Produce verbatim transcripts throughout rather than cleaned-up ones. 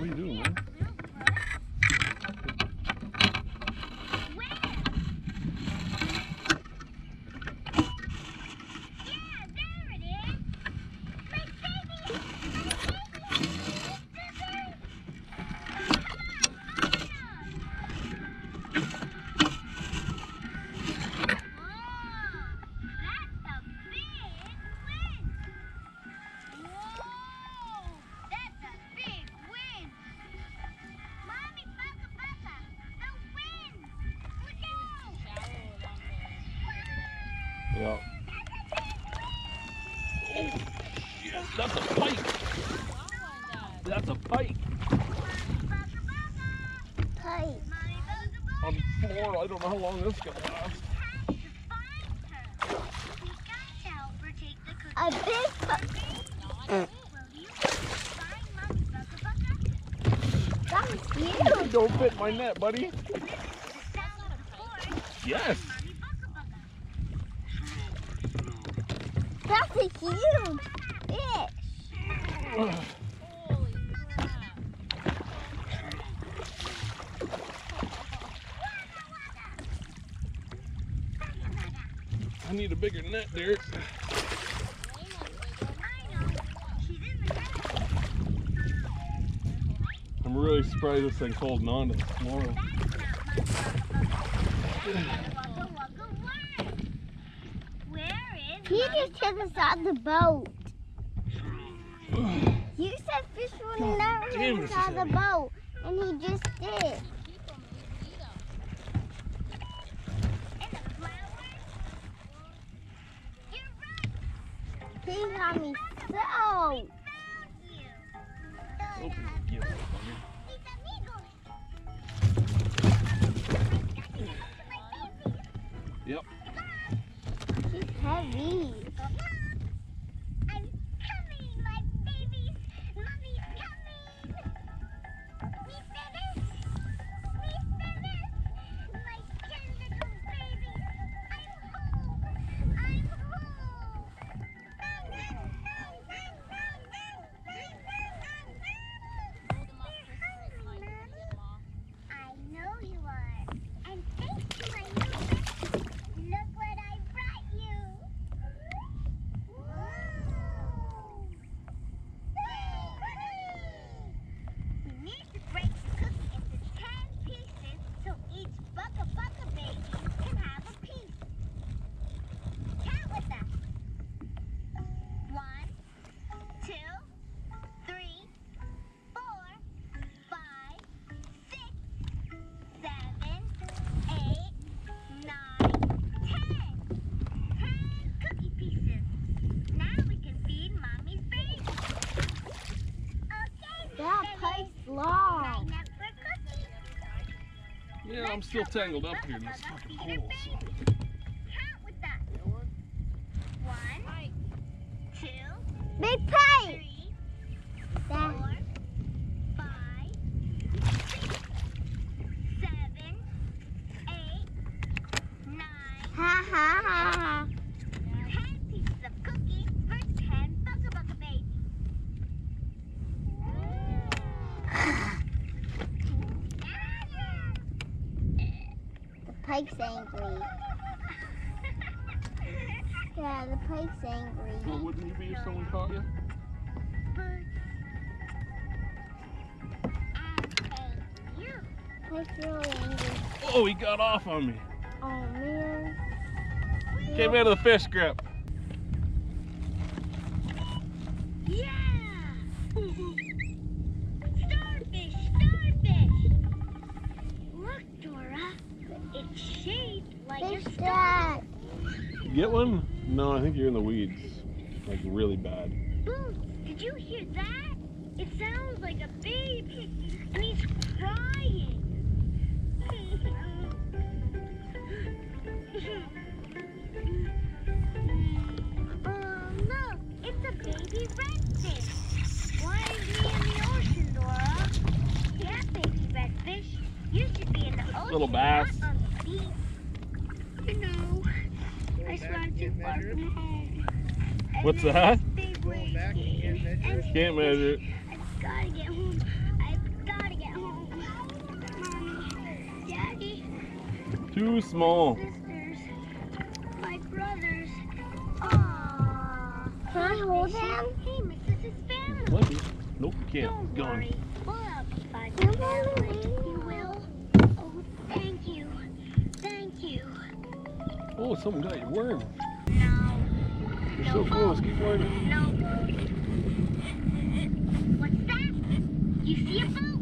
What are you doing, man? Yeah. Oh, yes, that's a pike. That's a pike. Pike. On the floor, I don't know how long this is going to last. A big pike. That's huge. Don't fit my net, buddy. Yes. That's a huge fish. Holy crap. I need a bigger net, Derek. I'm really surprised this thing's holding on to the floor. He just hit us on the boat. You said fish would never hit us on the boat, and he just did. He got me so. Open the gift, Yep. She's heavy. I'm coming, my babies. Mommy's coming. Me finish. Me finish. My ten little babies. I'm home. I'm home. I know you are. And thanks to my new friend, look what I brought you. We need to break the cookie into ten pieces so each Bucka Bucka baby can have a piece. Count with us. One, two, three, four, five, six, seven, eight, nine, ten. Ten cookie pieces. Now we can feed Mommy's baby. Okay, That pike's long. line up for cookies. Yeah, I'm still tangled up here in this fucking hole. So. Count with us. One, two, Big pike. three, That, four, five, six, seven, eight, nine, ha ha ha ha. ten pieces of cookie for ten Bucka Bucka babies. The pike's angry. Yeah, the pike's angry. Well, wouldn't you be if someone caught you? Pike's really angry. Oh, he got off on me. Oh man. Came out of the fish grip. Yeah! Starfish, starfish! Look, Dora, it's shaped like Fish a star. dad. Get one? No, I think you're in the weeds. Like really bad. Boo, did you hear that? It sounds like a baby, and he's crying. Oh, look, it's a baby redfish. Flying me in the ocean, Dora. Yeah, baby redfish. You should be in the ocean. Little bass. Not on the beach. You know, I swam too far from home. And What's then that? this big wave came, and Can't measure it. I've got to get home. I've Too small. Sisters, my brothers. Aww. Can I hold him? Hey, Missus Family. Maybe. Nope, you can't. Don't Gone. worry. We'll help you find You your family. will. You will? Oh, thank you. Thank you. Oh, someone got your worm. No. You're No. so close. Keep worming. No. What's that? You see a boat?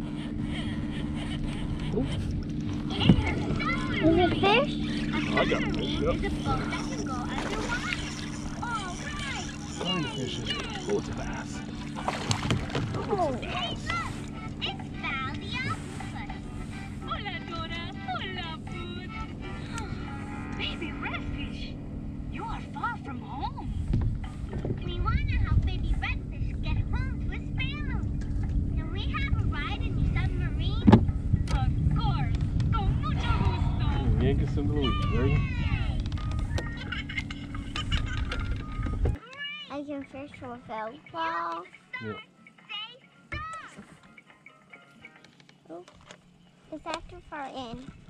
Oh, It's a Is submarine. it fish? A I got submarine fish, is yep. a boat that can go underwater. All right. kind of Yay, fish is it? yay. Oh, it's a bass. Oh. Hey, look! It's Val the octopus. Hola, Dora. Hola, Bud. Baby redfish, you are far from home. We want to help baby redfish get home to his family. Can we have a ride in your submarine? Of course, con mucho gusto. Yank us into the weeds, ready? I can fish with a ball. Yeah. Is that too far in?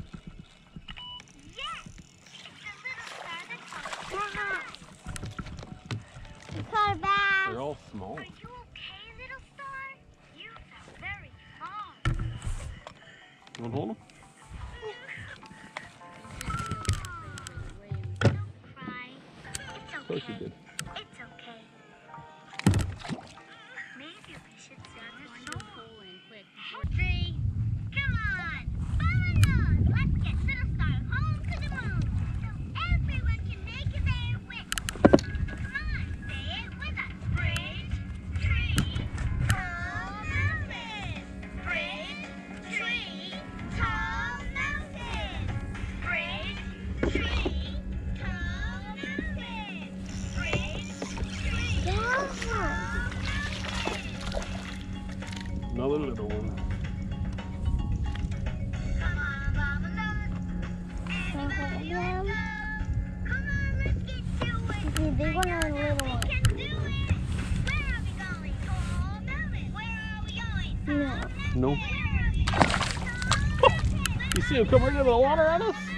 Yes! It's a little star that comes. Haha. We caught a bass. They're all small. Are you okay, little star? You sound very small. You want to hold them? Don't cry. It's Of course you okay. did. It's okay. Maybe we should sing a song. Three. Come on. Follow us. Let's get Little Star home to the moon. So everyone can make their wish. Come on. Say it with us. Bridge, tree, tall mountain. Bridge, tree, tall mountain. Bridge, tree, tall mountain. Bridge, tree, Yeah. Another little one. Come on, Babalon. Everybody, let's go. Come on, let's get to it. The big one or the little We one? can do it. Where are we going? Tall mountain. Where are we going? No. No. Where are we going? Tall mountain. You see him come right into the water on us?